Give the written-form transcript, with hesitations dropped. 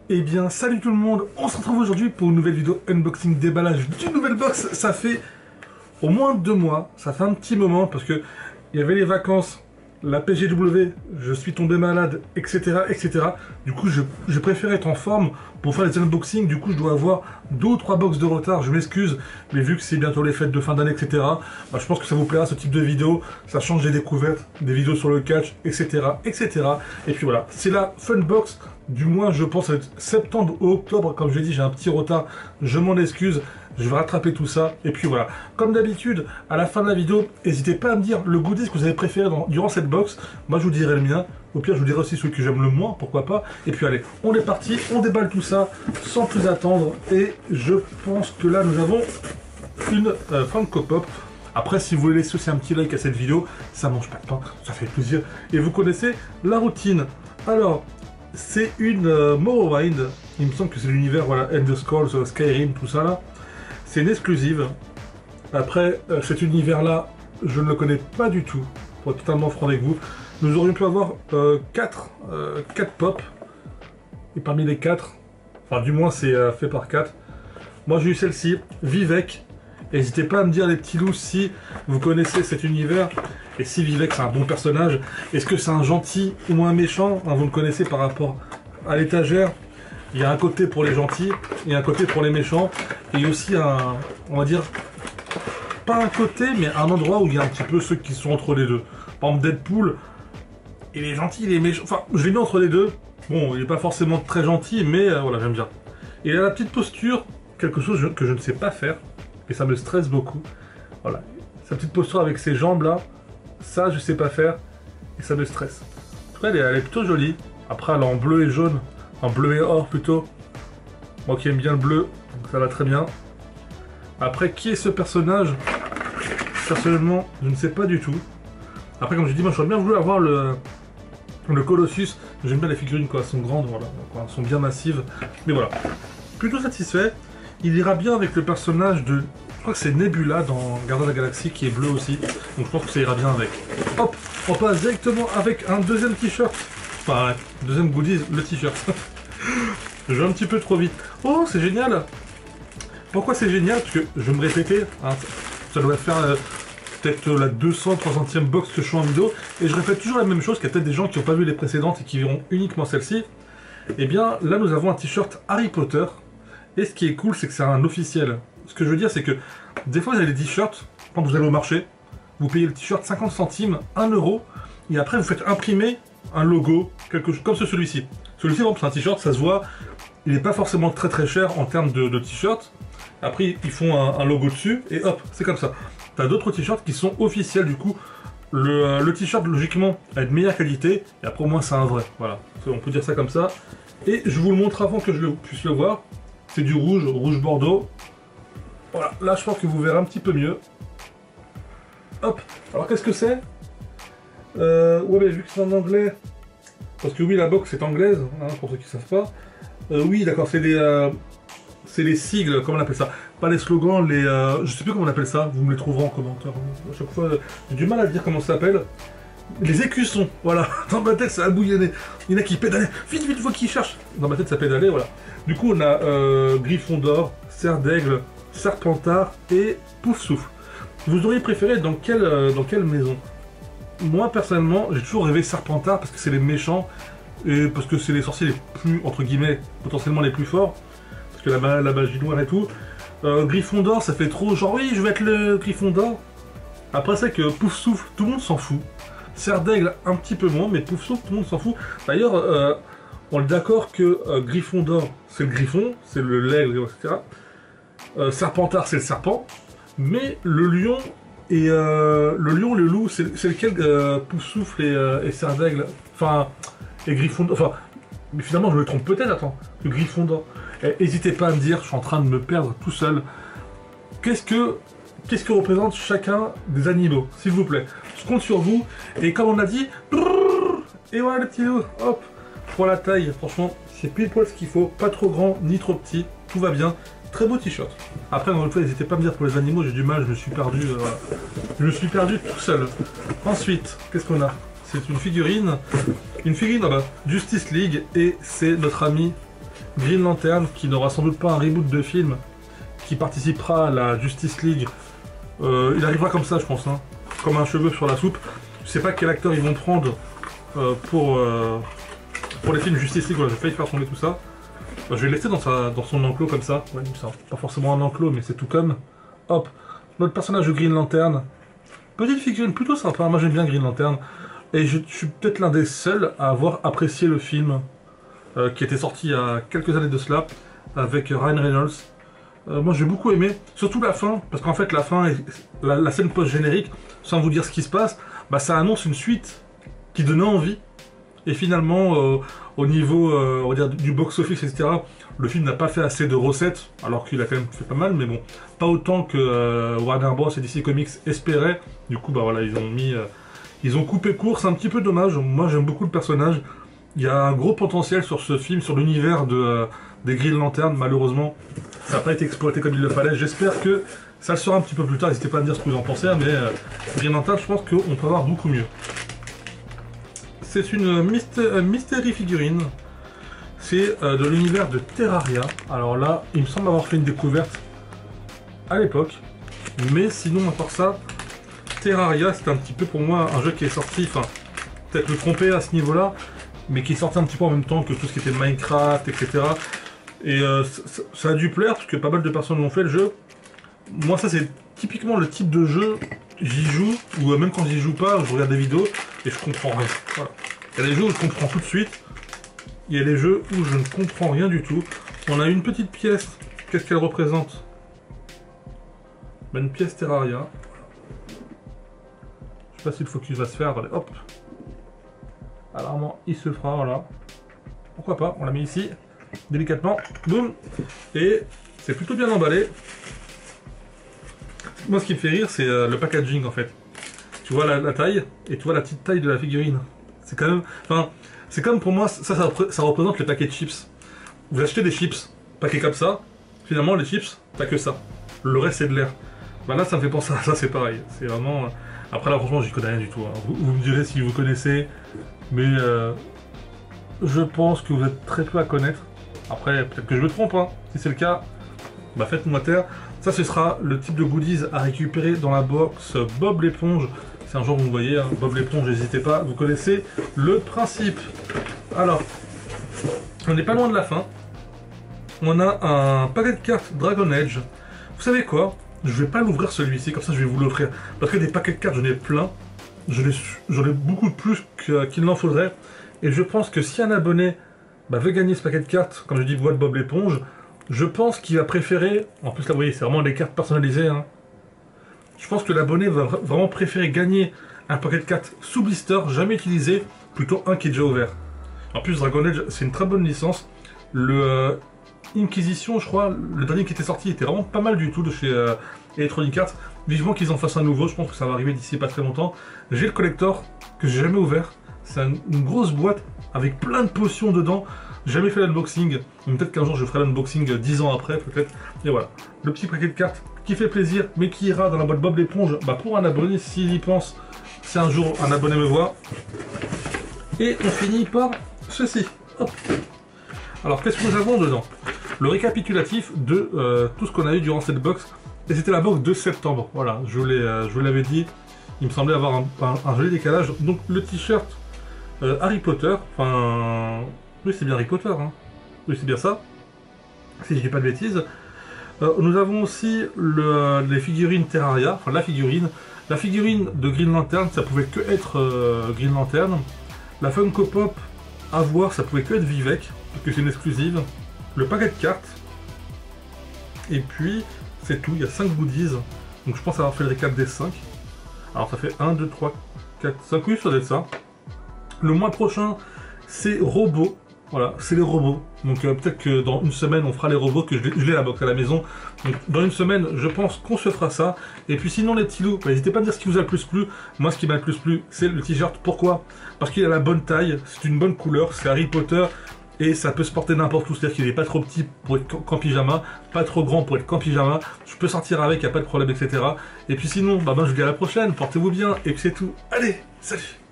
Eh bien, salut tout le monde, on se retrouve aujourd'hui pour une nouvelle vidéo unboxing déballage d'une nouvelle box. Ça fait au moins 2 mois, ça fait un petit moment parce que il y avait les vacances, la PGW, je suis tombé malade, etc. etc. Du coup, je préfère être en forme pour faire les unboxings. Du coup, je dois avoir 2 ou 3 box de retard, je m'excuse, mais vu que c'est bientôt les fêtes de fin d'année, etc., bah, je pense que ça vous plaira ce type de vidéo. Ça change des découvertes, des vidéos sur le catch, etc. etc. Et puis voilà, c'est la Funbox. Du moins, je pense, septembre ou octobre, comme je l'ai dit, j'ai un petit retard, je m'en excuse, je vais rattraper tout ça, et puis voilà. Comme d'habitude, à la fin de la vidéo, n'hésitez pas à me dire le goodies que vous avez préféré durant cette box, moi je vous dirai le mien, au pire je vous dirai aussi celui que j'aime le moins, pourquoi pas, et puis allez, on est parti, on déballe tout ça, sans plus attendre, et je pense que là nous avons une Funko Pop. Après, si vous voulez laisser aussi un petit like à cette vidéo, ça mange pas de pain, ça fait plaisir, et vous connaissez la routine. Alors, c'est une Morrowind, il me semble que c'est l'univers, voilà, Elder Scrolls, Skyrim, tout ça là. C'est une exclusive. Après, cet univers-là, je ne le connais pas du tout, pour être totalement franc avec vous. Nous aurions pu avoir 4 pop, et parmi les 4, enfin du moins c'est fait par 4. Moi j'ai eu celle-ci, Vivec. N'hésitez pas à me dire les petits loups si vous connaissez cet univers et si Vivec c'est un bon personnage. Est-ce que c'est un gentil ou un méchant, hein, vous le connaissez par rapport à l'étagère. Il y a un côté pour les gentils, il y a un côté pour les méchants. Et il y a aussi un, on va dire, pas un côté, mais un endroit où il y a un petit peu ceux qui sont entre les deux. Par exemple Deadpool, il est gentil, il est méchant. Enfin, je l'ai mis entre les deux. Bon, il n'est pas forcément très gentil, mais voilà, j'aime bien. Et il a la petite posture, quelque chose que je ne sais pas faire. Et ça me stresse beaucoup. Voilà. Sa petite posture avec ses jambes là, ça je sais pas faire. Et ça me stresse. En tout cas, elle est plutôt jolie. Après, elle est en bleu et jaune. En bleu et or plutôt. Moi qui aime bien le bleu, donc ça va très bien. Après, qui est ce personnage? Personnellement, je ne sais pas du tout. Après, comme je dis, moi j'aurais bien voulu avoir le Colossus. J'aime bien les figurines quoi, elles sont grandes, voilà. Donc, elles sont bien massives. Mais voilà. Plutôt satisfait. Il ira bien avec le personnage de... Je crois que c'est Nebula dans Gardien de la Galaxie qui est bleu aussi. Donc je pense que ça ira bien avec. Hop, on passe directement avec un deuxième t-shirt. Enfin, ouais, deuxième goodies, le t-shirt. Je vais un petit peu trop vite. Oh, c'est génial! Pourquoi c'est génial? Parce que je vais me répéter. Hein, ça doit faire peut-être la 200-300e box que je suis en vidéo. Et je répète toujours la même chose, qu'il y a peut-être des gens qui n'ont pas vu les précédentes et qui verront uniquement celle-ci. Et bien, là nous avons un t-shirt Harry Potter. Et ce qui est cool, c'est que c'est un officiel. Ce que je veux dire, c'est que des fois, vous avez des t-shirts, quand vous allez au marché, vous payez le t-shirt 50 centimes, 1 euro, et après, vous faites imprimer un logo, quelque chose comme celui-ci. Celui-ci, c'est un t-shirt, ça se voit, il n'est pas forcément très très cher en termes de t-shirt. Après, ils font un logo dessus, et hop, c'est comme ça. Tu as d'autres t-shirts qui sont officiels, du coup, le t-shirt, logiquement, a de meilleure qualité, et après, au moins, c'est un vrai. Voilà, on peut dire ça comme ça. Et je vous le montre avant que je puisse le voir. C'est du rouge, rouge bordeaux. Voilà, là je pense que vous verrez un petit peu mieux. Hop, alors qu'est-ce que c'est? Ouais, mais vu que c'est en anglais, parce que oui, la box est anglaise, hein, pour ceux qui ne savent pas. Oui, d'accord, c'est les sigles, comment on appelle ça? Pas les slogans, les... je sais plus comment on appelle ça, vous me les trouverez en commentaire. À chaque fois, j'ai du mal à dire comment ça s'appelle. Les écussons, voilà, dans ma tête ça a bouillonné. Il y en a qui pédalaient, vite, vite, faut qu'ils cherchent. Dans ma tête ça pédalait, voilà. Du coup on a Gryffondor, Cerf d'Aigle, Serpentard et Poufsouffle. Vous auriez préféré dans quelle maison? Moi personnellement, j'ai toujours rêvé Serpentard parce que c'est les méchants et parce que c'est les sorciers les plus, entre guillemets, potentiellement les plus forts. Parce que la magie noire et tout. Gryffondor ça fait trop genre oui je vais être le Gryffondor. Après c'est que Poufsouffle, tout le monde s'en fout. Cerf d'Aigle un petit peu moins, mais Poufsouffle, tout le monde s'en fout. D'ailleurs, on est d'accord que Gryffondor, c'est le griffon, c'est l'aigle, etc. Serpentard, c'est le serpent. Mais le lion et le loup, c'est lequel Poufsouffle et Cerf d'Aigle, enfin, et Gryffondor, enfin, mais finalement je me trompe peut-être, attends, le Gryffondor. N'hésitez pas à me dire, je suis en train de me perdre tout seul. Qu'est-ce que représente chacun des animaux, s'il vous plaît? Je compte sur vous. Et comme on a dit, et voilà le petit loup, hop, pour la taille, franchement, c'est pile poil ce qu'il faut, pas trop grand ni trop petit, tout va bien. Très beau t-shirt. Après, encore une fois, n'hésitez pas à me dire pour les animaux, j'ai du mal, je me suis perdu, voilà. Je me suis perdu tout seul. Ensuite, qu'est-ce qu'on a? C'est une figurine, ah bah, Justice League, et c'est notre ami Green Lantern, qui n'aura sans doute pas un reboot de film, qui participera à la Justice League. Il arrivera comme ça, je pense, hein, comme un cheveu sur la soupe. Je sais pas quel acteur ils vont prendre pour les films Justice League. Voilà, j'ai failli faire tomber tout ça. Je vais le laisser dans son enclos comme ça. Ouais, ça. Pas forcément un enclos, mais c'est tout comme. Hop, notre personnage de Green Lantern. Petite figurine plutôt sympa, moi j'aime bien Green Lantern. Et je suis peut-être l'un des seuls à avoir apprécié le film qui était sorti il y a quelques années de cela, avec Ryan Reynolds. Moi j'ai beaucoup aimé, surtout la fin, parce qu'en fait la fin, la scène post-générique, sans vous dire ce qui se passe, bah, ça annonce une suite qui donnait envie. Et finalement, au niveau on va dire, du box-office, etc., le film n'a pas fait assez de recettes, alors qu'il a quand même fait pas mal, mais bon, pas autant que Warner Bros et DC Comics espéraient. Du coup, bah voilà, ils ont coupé court, c'est un petit peu dommage. Moi j'aime beaucoup le personnage. Il y a un gros potentiel sur ce film, sur l'univers des Green Lantern. Malheureusement, ça n'a pas été exploité comme il le fallait. J'espère que ça le sera un petit peu plus tard. N'hésitez pas à me dire ce que vous en pensez, mais Green Lantern, je pense qu'on peut avoir beaucoup mieux. C'est une mystery figurine. C'est de l'univers de Terraria. Alors là, il me semble avoir fait une découverte à l'époque. Mais sinon, à part ça, Terraria, c'est un petit peu pour moi un jeu qui est sorti, enfin, peut-être me tromper à ce niveau-là, mais qui est sorti un petit peu en même temps que tout ce qui était Minecraft, etc. Et ça a dû plaire, parce que pas mal de personnes l'ont fait le jeu. Moi, ça, c'est typiquement le type de jeu, j'y joue, ou même quand j'y joue pas, je regarde des vidéos et je comprends rien. Voilà. Il y a des jeux où je comprends tout de suite, il y a des jeux où je ne comprends rien du tout. On a une petite pièce, qu'est-ce qu'elle représente? Une pièce Terraria. Je sais pas si le focus va se faire, allez, hop. Alors, il se fera, voilà. Pourquoi pas, on la met ici, délicatement, boum. Et c'est plutôt bien emballé. Moi, ce qui me fait rire, c'est le packaging, en fait. Tu vois la taille, et tu vois la petite taille de la figurine. C'est quand même... Enfin, c'est comme pour moi, ça représente les paquets de chips. Vous achetez des chips, paquets comme ça, finalement, les chips, pas que ça. Le reste, c'est de l'air. Ben là, ça me fait penser à ça, c'est pareil. C'est vraiment... Après, là, franchement, j'y connais rien du tout. Hein. Vous me direz si vous connaissez, mais je pense que vous êtes très peu à connaître. Après, peut-être que je me trompe, hein. Si c'est le cas, bah faites-moi taire. Ça, ce sera le type de goodies à récupérer dans la box Bob l'éponge. C'est un jour, vous me voyez, hein, Bob l'éponge, n'hésitez pas, vous connaissez le principe. Alors, on n'est pas loin de la fin. On a un paquet de cartes Dragon Age. Vous savez quoi? Je vais pas l'ouvrir celui-ci, comme ça je vais vous l'offrir. Parce que des paquets de cartes, j'en ai plein. J'en ai beaucoup plus qu'il n'en faudrait. Et je pense que si un abonné veut gagner ce paquet de cartes, comme je dis, boîte Bob l'éponge, je pense qu'il va préférer... En plus là, vous voyez, c'est vraiment des cartes personnalisées. Hein. Je pense que l'abonné va vraiment préférer gagner un paquet de cartes sous blister, jamais utilisé, plutôt un qui est déjà ouvert. En plus, Dragon Age, c'est une très bonne licence. Le Inquisition, je crois, le dernier qui était sorti était vraiment pas mal du tout de chez Electronic Arts. Vivement qu'ils en fassent un nouveau, je pense que ça va arriver d'ici pas très longtemps. J'ai le collector, que j'ai jamais ouvert. C'est une grosse boîte avec plein de potions dedans. J'ai jamais fait l'unboxing, peut-être qu'un jour je ferai l'unboxing 10 ans après, peut-être. Et voilà, le petit paquet de cartes qui fait plaisir, mais qui ira dans la boîte Bob l'éponge pour un abonné, s'il y pense, si un jour un abonné me voit. Et on finit par ceci. Hop. Alors, qu'est-ce que nous avons dedans? Le récapitulatif de tout ce qu'on a eu durant cette box. Et c'était la box de septembre. Voilà, je vous l'avais dit. Il me semblait avoir un joli décalage. Donc, le t-shirt Harry Potter. Enfin... Oui, c'est bien Harry Potter. Hein. Oui, c'est bien ça. Si je dis pas de bêtises. Nous avons aussi les figurines Terraria. Enfin, la figurine. La figurine de Green Lantern, ça pouvait que être Green Lantern. La Funko Pop, à voir, ça pouvait que être Vivek, parce que c'est une exclusive. Le paquet de cartes. Et puis, c'est tout. Il y a 5 goodies. Donc je pense avoir fait le récap des 5. Alors ça fait 1, 2, 3, 4, 5. Oui, ça doit être ça. Le mois prochain, c'est robots. Voilà, c'est les robots. Donc peut-être que dans une semaine, on fera les robots, que je l'ai la box à la maison. Donc dans une semaine, je pense qu'on se fera ça. Et puis sinon, les petits loups, n'hésitez pas à me dire ce qui vous a le plus plu. Moi, ce qui m'a le plus plu, c'est le t-shirt. Pourquoi? Parce qu'il a la bonne taille, c'est une bonne couleur, c'est Harry Potter. Et ça peut se porter n'importe où, c'est-à-dire qu'il n'est pas trop petit pour être qu'en pyjama, pas trop grand pour être qu'en pyjama. Je peux sortir avec, il n'y a pas de problème, etc. Et puis sinon, je vous dis à la prochaine, portez-vous bien, et puis c'est tout. Allez, salut!